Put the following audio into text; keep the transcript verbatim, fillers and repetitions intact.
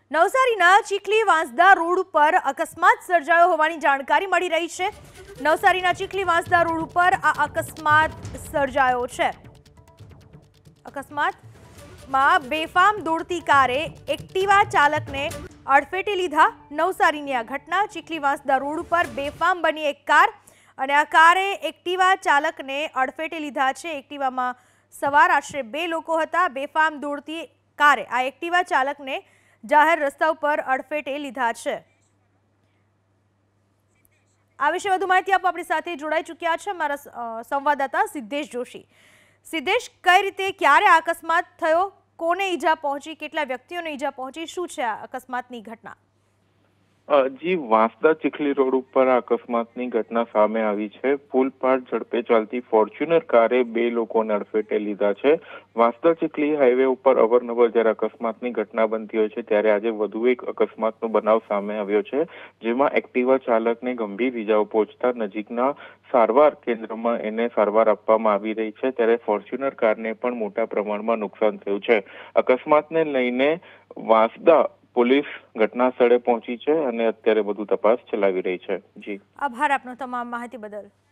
નવસારીના ચીખલી વાંસદા રોડ ઉપર અકસ્માત સર્જાયો હોવાની જાણકારી મળી રહી છે। નવસારીના ચીખલી વાંસદા રોડ ઉપર આ અકસ્માત સર્જાયો છે। અકસ્માતમાં બેફામ દોડતી કારે એક્ટિવા ચાલકને અડફેટે લીધા। નવસારીની આ ઘટના ચીખલી વાંસદા રોડ ઉપર બેફામ બની એક કાર અને આ કારે એક્ટિવા ચાલકને અડફેટે લીધા છે। એક્ટિવામાં સવાર આશરે બે લોકો હતા। બેફામ દોડતી કારે આ એક્ટિવા ચાલકને જાહેર રસ્તા ઉપર અડફેટે લીધા છે। આ વિશે વધુ માહિતી આપવા આપણી સાથે જોડાઈ ચૂક્યા છે અમારા સંવાદદાતા સિદ્ધેશ જોશી। સિદ્ધેશ, કઈ રીતે ક્યારે આ અકસ્માત થયો, કોને ઈજા પહોંચી, કેટલા વ્યક્તિઓને ઈજા પહોંચી, શું છે આ અકસ્માતની ઘટના? જી વાંસદા ચીખલી રોડ ઉપર આ અકસ્માતની ઘટના સામે આવી છે। પુલ પાર ઝડપે ચાલતી ફોર્ચ્યુનર કારે બે લોકોને અડફેટે લીધા છે। વાંસદા ચીખલી હાઈવે ઉપર અવારનવાર જ્યારે અકસ્માતની ઘટના બનતી હોય છે ત્યારે આજે વધુ એક અકસ્માતનો બનાવ સામે આવ્યો છે, જેમાં એક્ટિવા ચાલકને ગંભીર ઈજાઓ પહોંચતા નજીકના સારવાર કેન્દ્રમાં એને સારવાર આપવામાં આવી રહી છે, ત્યારે ફોર્ચ્યુનર કારને પણ મોટા પ્રમાણમાં નુકસાન થયું છે। અકસ્માતને લઈને વાંસદા પોલીસ ઘટના સ્થળે પહોંચી છે અને અત્યારે વધુ તપાસ ચલાવી રહી છે। જી આભાર આપનો તમામ માહિતી બદલ।